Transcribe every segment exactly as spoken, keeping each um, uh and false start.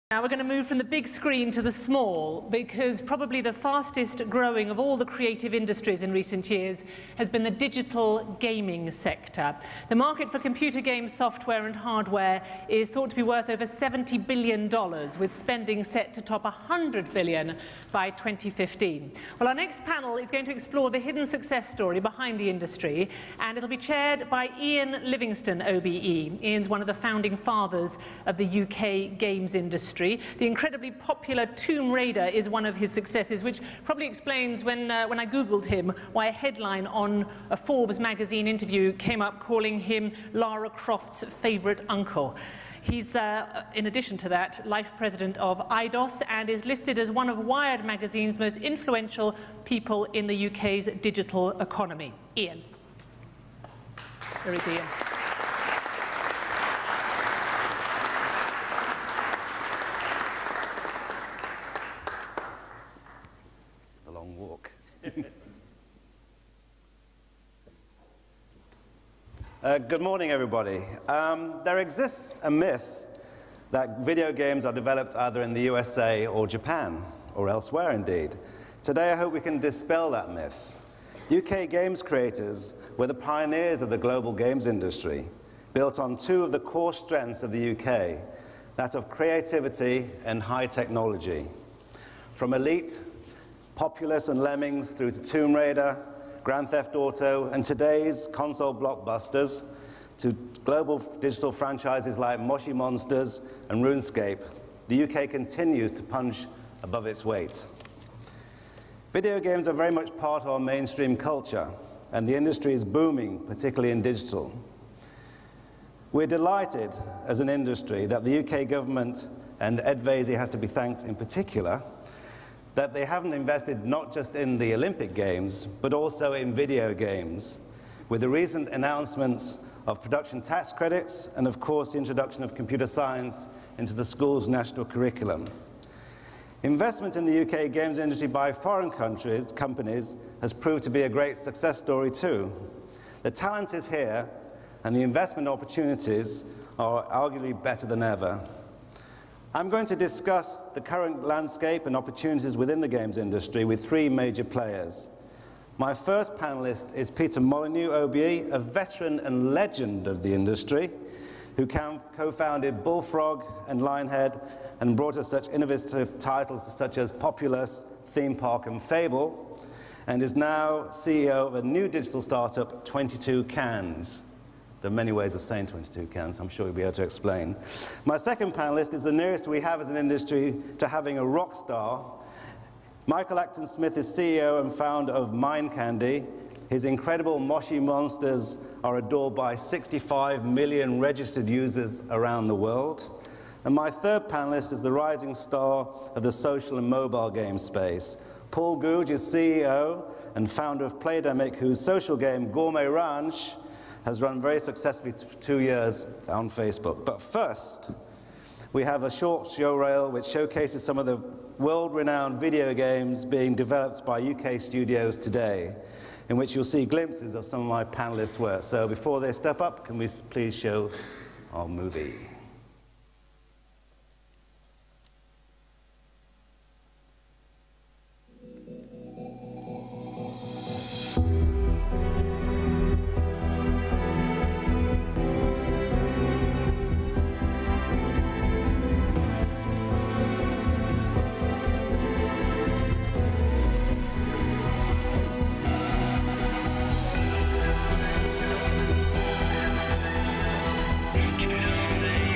Now we're going to move from the big screen to the small, because probably the fastest growing of all the creative industries in recent years has been the digital gaming sector. The market for computer game software and hardware is thought to be worth over seventy billion dollars, with spending set to top one hundred billion dollars by twenty fifteen. Well, our next panel is going to explore the hidden success story behind the industry, and it'll be chaired by Ian Livingstone O B E. Ian's one of the founding fathers of the U K games industry. The incredibly popular Tomb Raider is one of his successes, which probably explains when, uh, when I Googled him why a headline on a Forbes magazine interview came up calling him Lara Croft's favourite uncle. He's, uh, in addition to that, life president of Eidos and is listed as one of Wired magazine's most influential people in the U K's digital economy. Ian. There is Ian. Uh, good morning, everybody. Um, there exists a myth that video games are developed either in the U S A or Japan, or elsewhere indeed. Today, I hope we can dispel that myth. U K games creators were the pioneers of the global games industry, built on two of the core strengths of the U K, that of creativity and high technology. From Elite, Populous and Lemmings through to Tomb Raider, Grand Theft Auto, and today's console blockbusters, to global digital franchises like Moshi Monsters and RuneScape, the U K continues to punch above its weight. Video games are very much part of our mainstream culture, and the industry is booming, particularly in digital. We're delighted as an industry that the U K government, and Ed Vaizey has to be thanked in particular, that they haven't invested not just in the Olympic Games, but also in video games, with the recent announcements of production tax credits and, of course, the introduction of computer science into the school's national curriculum. Investment in the U K games industry by foreign countries, companies has proved to be a great success story too. The talent is here, and the investment opportunities are arguably better than ever. I'm going to discuss the current landscape and opportunities within the games industry with three major players. My first panelist is Peter Molyneux O B E, a veteran and legend of the industry, who co-founded Bullfrog and Lionhead and brought us such innovative titles such as Populous, Theme Park, and Fable, and is now C E O of a new digital startup, twenty-two cans. There are many ways of saying twenty-two cans, I'm sure you'll be able to explain. My second panelist is the nearest we have as an industry to having a rock star. Michael Acton-Smith is C E O and founder of Mind Candy. His incredible Moshi monsters are adored by sixty-five million registered users around the world. And my third panelist is the rising star of the social and mobile game space. Paul Gouge is C E O and founder of Playdemic, whose social game Gourmet Ranch has run very successfully for two years on Facebook. But first, we have a short show reel which showcases some of the world-renowned video games being developed by U K studios today, in which you'll see glimpses of some of my panelists' work. So before they step up, can we please show our movie? Today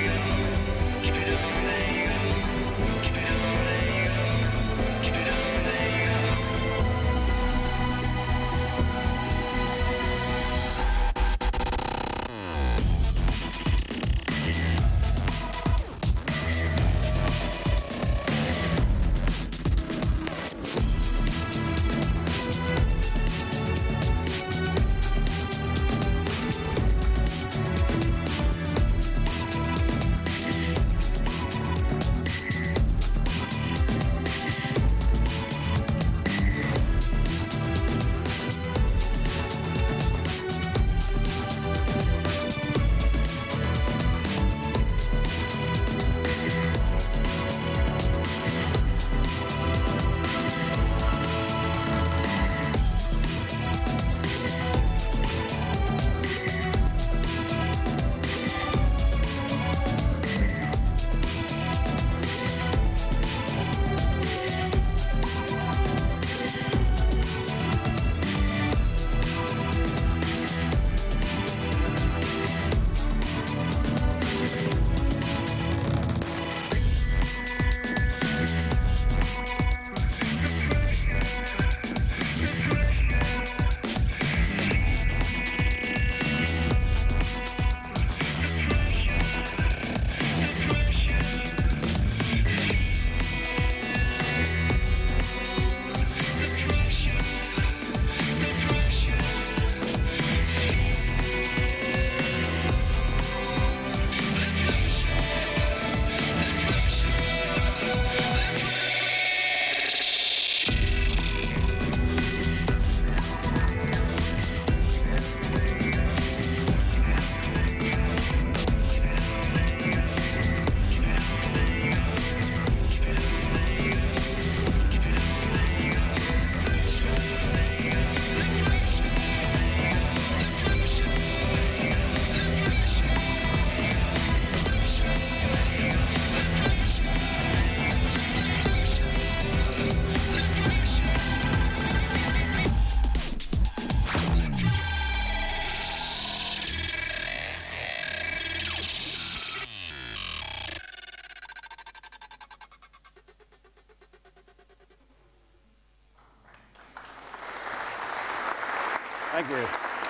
Thank you.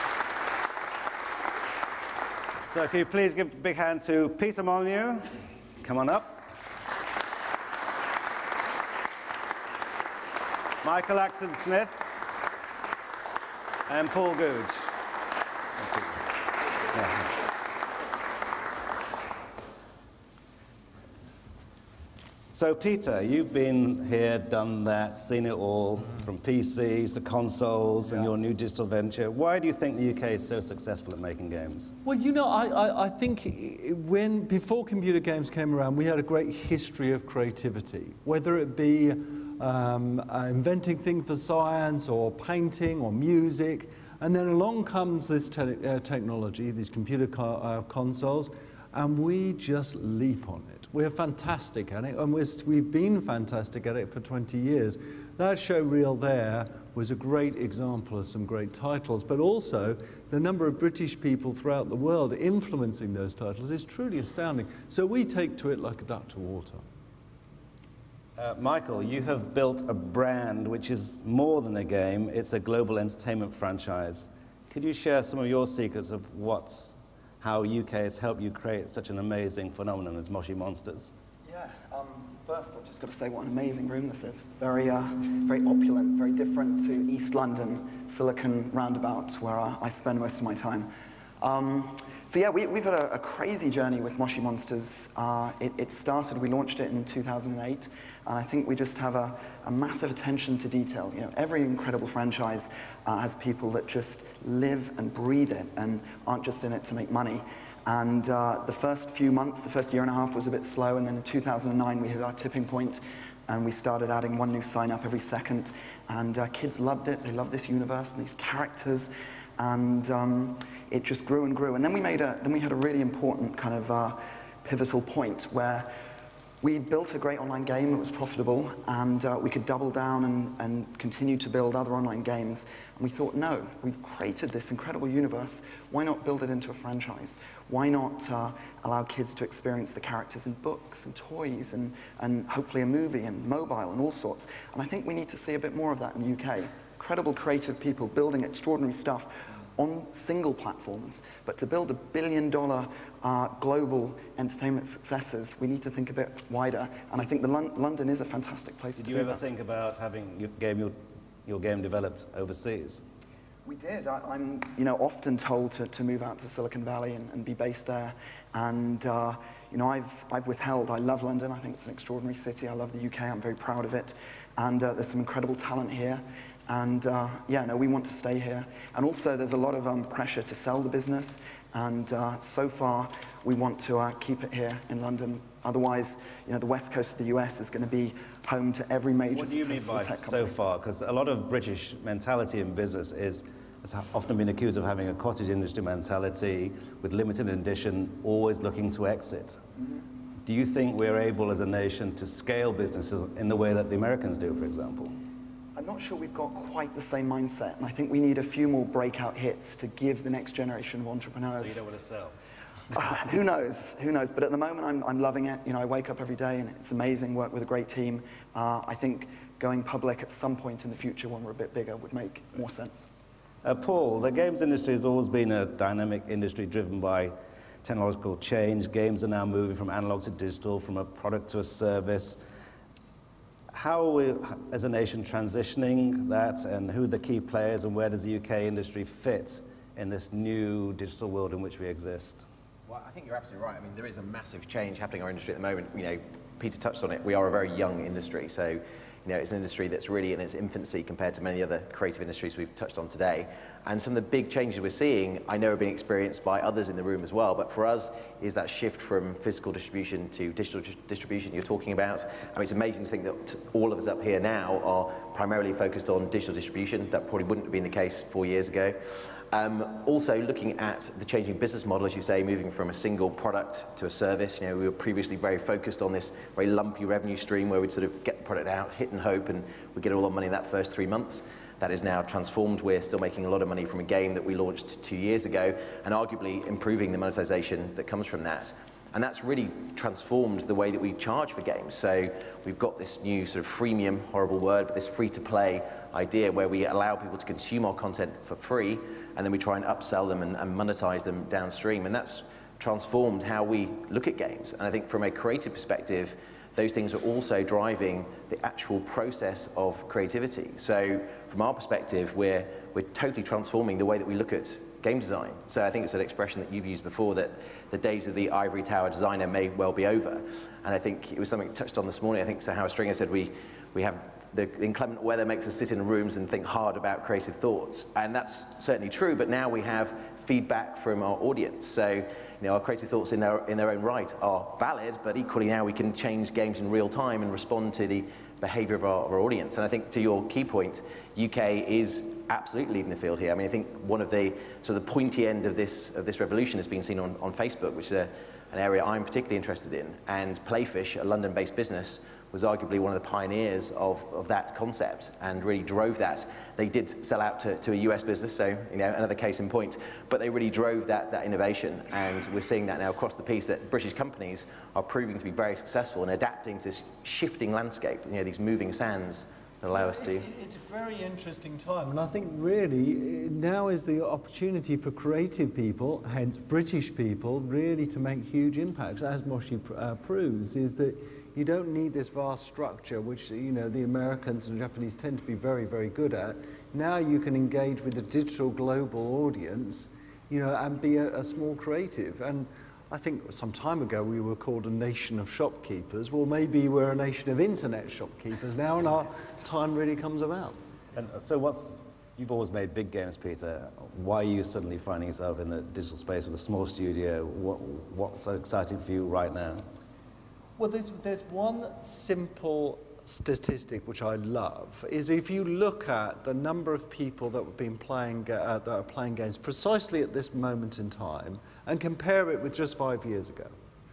So can you please give a big hand to Peter Molyneux? Come on up. Michael Acton-Smith and Paul Gouge. Yeah. So Peter, you've been here, done that, seen it all, from P Cs to consoles, yeah, and your new digital venture. Why do you think the U K is so successful at making games? Well, you know, I, I, I think when, before computer games came around, we had a great history of creativity, whether it be um, uh, inventing things for science or painting or music, and then along comes this te uh, technology, these computer co uh, consoles, and we just leap on it. We're fantastic at it, and we're, we've been fantastic at it for twenty years. That show reel there was a great example of some great titles, but also the number of British people throughout the world influencing those titles is truly astounding. So we take to it like a duck to water. Uh, Michael, you have built a brand which is more than a game, it's a global entertainment franchise. Could you share some of your secrets of what's how U K has helped you create such an amazing phenomenon as Moshi Monsters? Yeah, um, first I've just got to say what an amazing room this is. Very, uh, very opulent, very different to East London, Silicon Roundabout, where uh, I spend most of my time. Um, so yeah, we, we've had a, a crazy journey with Moshi Monsters. Uh, it, it started, we launched it in two thousand eight, and I think we just have a, a massive attention to detail. You know, every incredible franchise uh, has people that just live and breathe it and aren't just in it to make money. And uh, the first few months, the first year and a half was a bit slow, and then in two thousand nine we hit our tipping point, and we started adding one new sign up every second, and uh, kids loved it. They loved this universe and these characters, and um, it just grew and grew. And then we made a, then we had a really important kind of uh, pivotal point where we built a great online game that was profitable, and uh, we could double down and, and continue to build other online games. And we thought, no, we've created this incredible universe. Why not build it into a franchise? Why not uh, allow kids to experience the characters in books and toys and, and hopefully a movie and mobile and all sorts? And I think we need to see a bit more of that in the U K. Incredible creative people building extraordinary stuff on single platforms, but to build a billion dollar uh, global entertainment successes, we need to think a bit wider, and I think the Lon London is a fantastic place Did to you do ever that. think about having your game, your, your game developed overseas? We did. I, I'm you know, often told to, to move out to Silicon Valley and, and be based there, and uh, you know, I've, I've withheld. I love London. I think it's an extraordinary city. I love the U K. I'm very proud of it, and uh, there's some incredible talent here. And uh, yeah, no, we want to stay here. And also, there's a lot of um, pressure to sell the business. And uh, so far, we want to uh, keep it here in London. Otherwise, you know, the west coast of the U S is going to be home to every major What do you mean by tech so far? Because a lot of British mentality in business is, has often been accused of having a cottage industry mentality with limited edition, always looking to exit. Mm-hmm. Do you think we're able as a nation to scale businesses in the way that the Americans do, for example? I'm not sure we've got quite the same mindset, and I think we need a few more breakout hits to give the next generation of entrepreneurs. So you don't want to sell? Uh, who knows? Who knows? But at the moment, I'm, I'm loving it. You know, I wake up every day, and it's amazing. Work with a great team. Uh, I think going public at some point in the future, when we're a bit bigger, would make more sense. Uh, Paul, the games industry has always been a dynamic industry driven by technological change. Games are now moving from analog to digital, from a product to a service. How are we, as a nation, transitioning that, and who are the key players, and where does the U K industry fit in this new digital world in which we exist? Well, I think you're absolutely right. I mean, there is a massive change happening in our industry at the moment. You know, Peter touched on it. We are a very young industry, so you know, it's an industry that's really in its infancy compared to many other creative industries we've touched on today. And some of the big changes we're seeing, I know, are being experienced by others in the room as well, but for us is that shift from physical distribution to digital distribution you're talking about. I mean, it's amazing to think that all of us up here now are primarily focused on digital distribution. That probably wouldn't have been the case four years ago. Um, also looking at the changing business model, as you say, moving from a single product to a service. You know, we were previously very focused on this very lumpy revenue stream where we'd sort of get the product out, hit and hope, and we'd get all our money in that first three months. That is now transformed. We're still making a lot of money from a game that we launched two years ago, and arguably improving the monetization that comes from that. And that's really transformed the way that we charge for games. So we've got this new sort of freemium, horrible word, but this free-to-play idea where we allow people to consume our content for free, and then we try and upsell them and, and monetize them downstream. And that's transformed how we look at games. And I think from a creative perspective, those things are also driving the actual process of creativity. So from our perspective, we're, we're totally transforming the way that we look at game design. So I think it's an expression that you've used before, that the days of the ivory tower designer may well be over. And I think it was something touched on this morning. I think so Howard Stringer said we, we have the inclement weather makes us sit in rooms and think hard about creative thoughts. And that's certainly true, but now we have feedback from our audience. So, you know, our creative thoughts in their, in their own right are valid, but equally now we can change games in real time and respond to the behavior of our, of our audience. And I think to your key point, U K is absolutely leading the field here. I mean, I think one of the sort of the pointy end of this, of this revolution has been seen on, on Facebook, which is a, an area I'm particularly interested in. And Playfish, a London-based business, was arguably one of the pioneers of, of that concept and really drove that. They did sell out to, to a U S business, so you know, another case in point, but they really drove that, that innovation, and we're seeing that now across the piece, that British companies are proving to be very successful in adapting to this shifting landscape, you know, these moving sands that allow us to... It's a very interesting time, and I think really now is the opportunity for creative people, hence British people, really to make huge impacts, as Moshi uh, proves, is that you don't need this vast structure, which, you know, the Americans and Japanese tend to be very, very good at. Now you can engage with a digital global audience, you know, and be a, a small creative. And I think some time ago we were called a nation of shopkeepers. Well, maybe we're a nation of internet shopkeepers now, and our time really comes about. And so what's, you've always made big games, Peter. Why are you suddenly finding yourself in the digital space with a small studio? What, what's so exciting for you right now? Well, there's, there's one simple statistic which I love, is if you look at the number of people that have been playing, uh, that are playing games precisely at this moment in time, and compare it with just five years ago.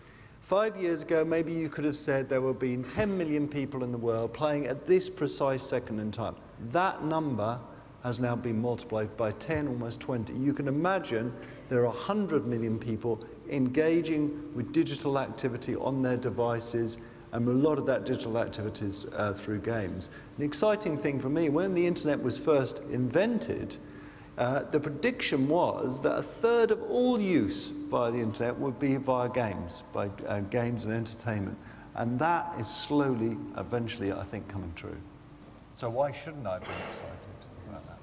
Five years ago, maybe you could have said there would have been ten million people in the world playing at this precise second in time. That number has now been multiplied by ten, almost twenty. You can imagine there are one hundred million people engaging with digital activity on their devices, and a lot of that digital activity is uh, through games. The exciting thing for me, when the internet was first invented, uh, the prediction was that a third of all use via the internet would be via games, by uh, games and entertainment. And that is slowly, eventually, I think, coming true. So why shouldn't I be excited about that?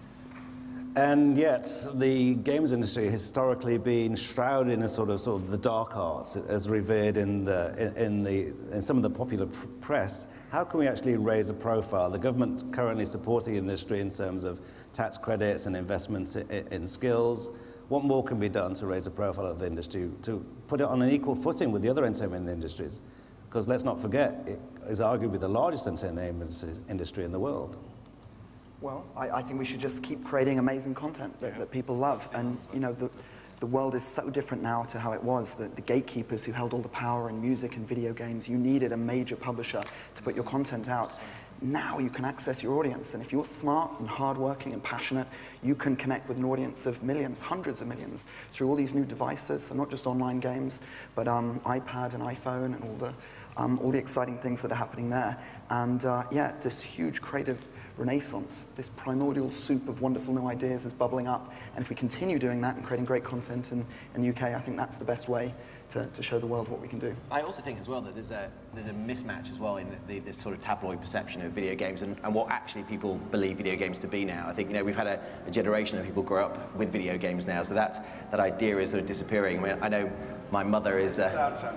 And yet, the games industry has historically been shrouded in a sort of, sort of the dark arts, as revered in, the, in, in, the, in some of the popular pr press. How can we actually raise a profile? The government currently supporting the industry in terms of tax credits and investments in, in skills. What more can be done to raise the profile of the industry, to put it on an equal footing with the other entertainment industries? Because let's not forget, it is arguably the largest entertainment industry in the world. Well, I, I think we should just keep creating amazing content that, that people love. And, you know, the, the world is so different now to how it was. The, the gatekeepers who held all the power in music and video games, you needed a major publisher to put your content out. Now you can access your audience. And if you're smart and hardworking and passionate, you can connect with an audience of millions, hundreds of millions, through all these new devices, and not just online games, but um, iPad and iPhone and all the, um, all the exciting things that are happening there. And, uh, yeah, this huge creative renaissance, this primordial soup of wonderful new ideas is bubbling up, and if we continue doing that and creating great content in, in the U K, I think that's the best way to, to show the world what we can do. I also think as well that there's a, there's a mismatch as well in the, this sort of tabloid perception of video games and, and what actually people believe video games to be now. I think, you know, we've had a, a generation of people grow up with video games now, so that, that idea is sort of disappearing. I mean, I know my mother is... Uh,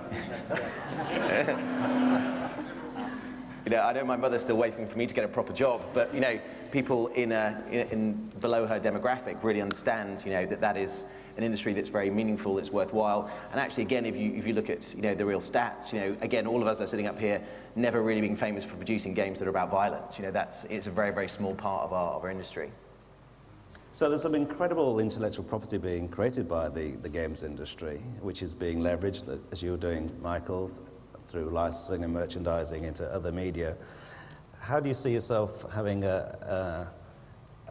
You know, I know my mother's still waiting for me to get a proper job, but you know, people in, a, in, in below her demographic really understand, you know, that that is an industry that's very meaningful, that's worthwhile. And actually, again, if you if you look at you know the real stats, you know, again, all of us are sitting up here, never really being famous for producing games that are about violence. You know, that's it's a very very small part of our of our industry. So there's some incredible intellectual property being created by the the games industry, which is being leveraged, as you're doing, Michael, through licensing and merchandising into other media. How do you see yourself having a, a,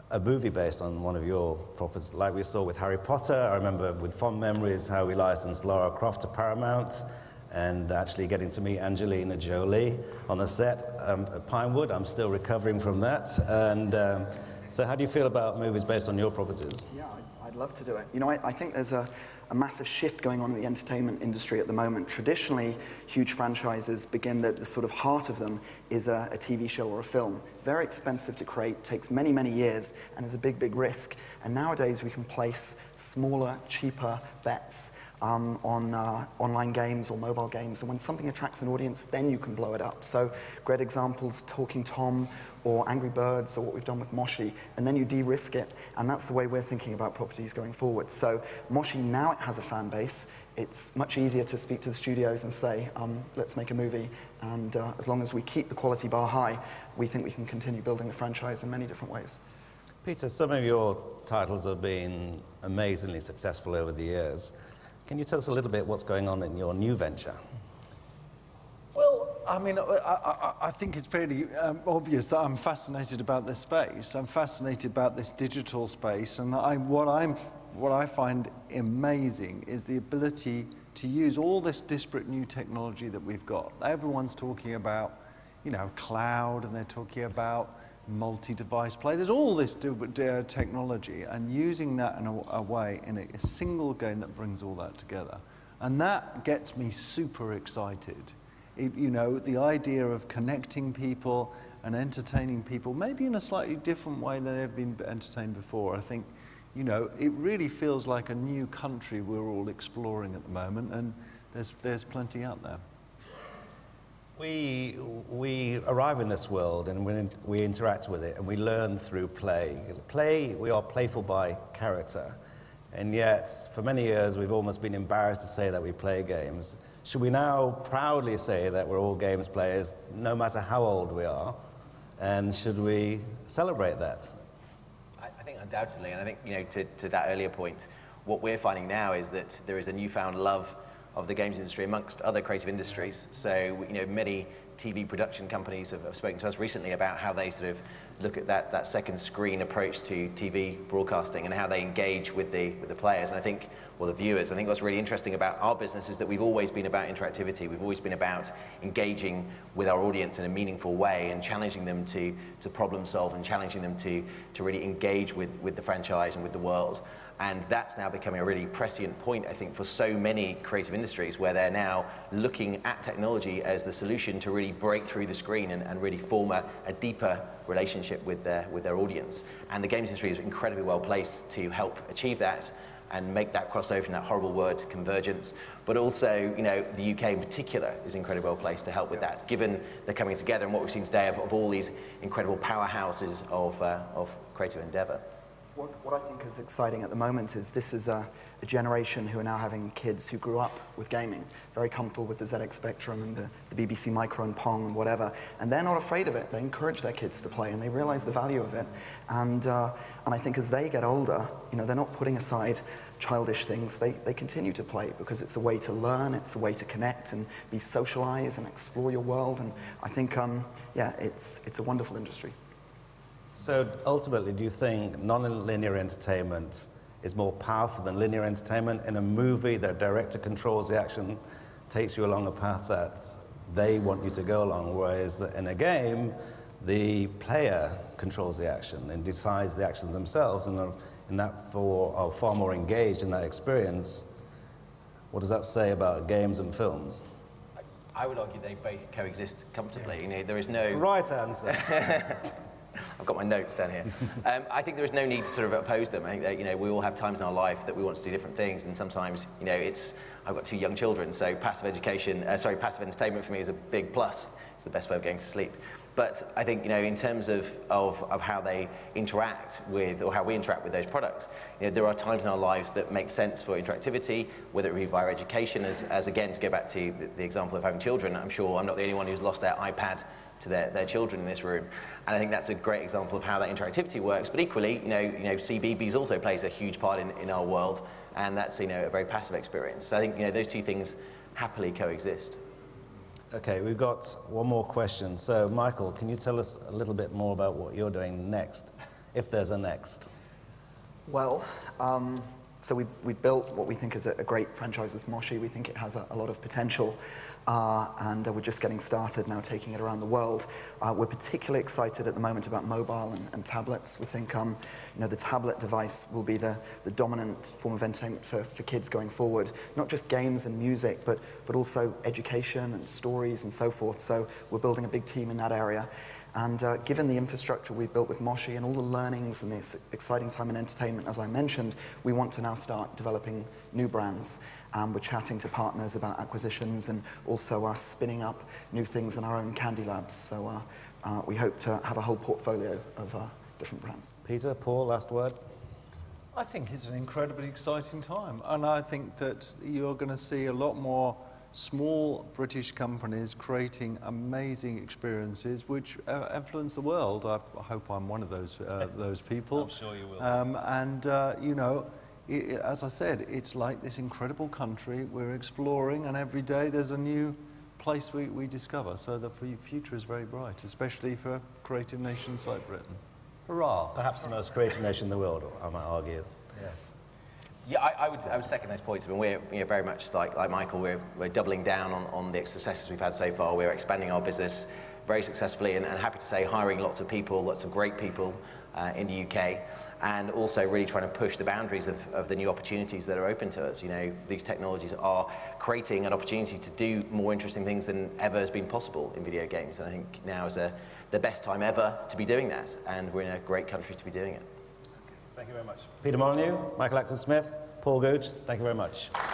a movie based on one of your properties, like we saw with Harry Potter. I remember with fond memories how we licensed Lara Croft to Paramount, and actually getting to meet Angelina Jolie on the set um, at Pinewood. I'm still recovering from that. And um, so how do you feel about movies based on your properties? Yeah, I'd, I'd love to do it. You know, I, I think there's a, a massive shift going on in the entertainment industry at the moment. Traditionally, huge franchises begin that the sort of heart of them is a, a T V show or a film. Very expensive to create, takes many, many years, and is a big, big risk. And nowadays, we can place smaller, cheaper bets Um, on uh, online games or mobile games, and when something attracts an audience, then you can blow it up. So great examples, Talking Tom or Angry Birds, or what we've done with Moshi, and then you de-risk it, and that's the way we're thinking about properties going forward. So Moshi, now it has a fan base. It's much easier to speak to the studios and say, um, let's make a movie, and uh, as long as we keep the quality bar high, we think we can continue building the franchise in many different ways. Peter, some of your titles have been amazingly successful over the years. Can you tell us a little bit what's going on in your new venture? Well, I mean, I, I, I think it's fairly um, obvious that I'm fascinated about this space. I'm fascinated about this digital space, and I, what, I'm, what I find amazing is the ability to use all this disparate new technology that we've got. Everyone's talking about, you know, cloud, and they're talking about multi-device play. There's all this technology, and using that in a, a way in a, a single game that brings all that together. And that gets me super excited. It, you know, the idea of connecting people and entertaining people, maybe in a slightly different way than they've been entertained before. I think, you know, it really feels like a new country we're all exploring at the moment, and there's, there's plenty out there. We, we arrive in this world and we, we interact with it and we learn through play. Play, we are playful by character, and yet for many years we've almost been embarrassed to say that we play games. Should we now proudly say that we're all games players, no matter how old we are, and should we celebrate that? I, I think undoubtedly, and I think, you know, to, to that earlier point, what we're finding now is that there is a newfound love of the games industry amongst other creative industries. So, you know, many T V production companies have, have spoken to us recently about how they sort of look at that, that second screen approach to T V broadcasting and how they engage with the, with the players, and I think, well, the viewers. I think what's really interesting about our business is that we've always been about interactivity. We've always been about engaging with our audience in a meaningful way and challenging them to, to problem solve and challenging them to, to really engage with, with the franchise and with the world. And that's now becoming a really prescient point, I think, for so many creative industries, where they're now looking at technology as the solution to really break through the screen and, and really form a, a deeper relationship with their, with their audience. And the games industry is incredibly well placed to help achieve that and make that crossover, and that horrible word, convergence. But also, you know, the U K in particular is incredibly well placed to help with that, given the coming together and what we've seen today of, of all these incredible powerhouses of, uh, of creative endeavour. What, what I think is exciting at the moment is this is a, a generation who are now having kids who grew up with gaming, very comfortable with the Z X Spectrum and the, the B B C Micro and Pong and whatever, and they're not afraid of it. They encourage their kids to play, and they realize the value of it. And, uh, and I think as they get older, you know, they're not putting aside childish things. They, they continue to play because it's a way to learn, it's a way to connect and be socialized and explore your world. And I think, um, yeah, it's, it's a wonderful industry. So ultimately, do you think non-linear entertainment is more powerful than linear entertainment? In a movie, the director controls the action, takes you along a path that they want you to go along, whereas in a game, the player controls the action and decides the actions themselves, and are, in that for, are far more engaged in that experience. What does that say about games and films? I would argue they both coexist comfortably. Yes. You know, there is no right answer. I've got my notes down here. Um, I think there is no need to sort of oppose them. I think that, you know, we all have times in our life that we want to do different things, and sometimes, you know, it's, I've got two young children, so passive education, uh, sorry, passive entertainment for me is a big plus. It's the best way of going to sleep. But I think, you know, in terms of, of, of how they interact with, or how we interact with those products, you know, there are times in our lives that make sense for interactivity, whether it be via education, as, as again, to go back to the, the example of having children, I'm sure I'm not the only one who's lost their iPad to their, their children in this room. And I think that's a great example of how that interactivity works. But equally, you know, you know, C B B S also plays a huge part in, in our world, and that's, you know, a very passive experience. So I think, you know, those two things happily coexist. Okay, we've got one more question. So, Michael, can you tell us a little bit more about what you're doing next if there's a next? Well, um, so we, we built what we think is a, a great franchise with Moshi. We think it has a, a lot of potential, uh, and uh, we're just getting started now, taking it around the world. Uh, we're particularly excited at the moment about mobile and, and tablets. We think um, you know, the tablet device will be the, the dominant form of entertainment for, for kids going forward. Not just games and music, but, but also education and stories and so forth. So we're building a big team in that area. And uh, given the infrastructure we've built with Moshi and all the learnings and this exciting time in entertainment, as I mentioned, we want to now start developing new brands. Um, we're chatting to partners about acquisitions and also uh, spinning up new things in our own candy labs. So uh, uh, we hope to have a whole portfolio of uh, different brands. Peter, Paul, last word? I think it's an incredibly exciting time, and I think that you're going to see a lot more small British companies creating amazing experiences which uh, influence the world. I, I hope I'm one of those uh, those people. I'm sure you will. Um, and, uh, you know, it, it, as I said, it's like this incredible country we're exploring, and every day there's a new place we, we discover. So the future is very bright, especially for creative nations like Britain. Hurrah! Perhaps the most creative nation in the world, I might argue. Yes. Yeah, I, I, would, I would second those points. I mean, we're you know, very much like, like Michael, we're, we're doubling down on, on the successes we've had so far. We're expanding our business very successfully, and, and happy to say hiring lots of people, lots of great people uh, in the U K, and also really trying to push the boundaries of, of the new opportunities that are open to us. You know, these technologies are creating an opportunity to do more interesting things than ever has been possible in video games, and I think now is a, the best time ever to be doing that, and we're in a great country to be doing it. Thank you very much. Peter Molyneux, Michael Acton-Smith, Paul Gouge, thank you very much.